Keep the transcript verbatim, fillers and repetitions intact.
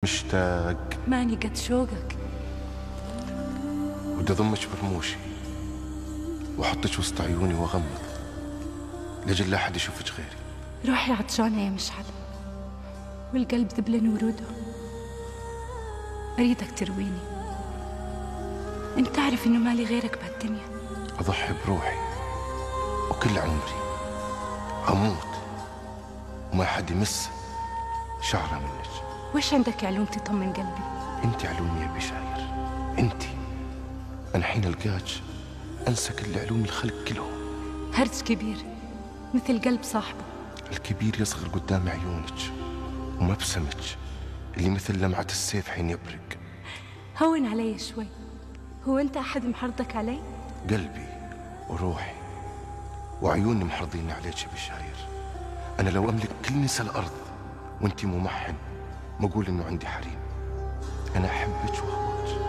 مشتاق. ماني قد شوقك. ودي اضمك برموشي واحطك وسط عيوني واغمض لاجل لا احد يشوفك غيري. روحي عطشانة يا مشعل، والقلب ذبلن وروده. أريدك ترويني. أنت تعرف إنه مالي غيرك بهالدنيا. أضحي بروحي وكل عمري أموت وما حد يمس شعرة منك. وش عندك علوم تطمن قلبي؟ أنت علومي يا بشاير، أنت. أنا حين ألقاك أنسى كل علوم الخلق كلهم. هرج كبير مثل قلب صاحبه. الكبير يصغر قدام عيونك ومبسمك اللي مثل لمعة السيف حين يبرق. هون علي شوي. هو أنت أحد محرضك علي؟ قلبي وروحي وعيوني محرضين عليك يا بشاير. أنا لو أملك كل نساء الأرض وأنت ممحن ما أقول إنه عندي حريم. أنا أحبك وأخاف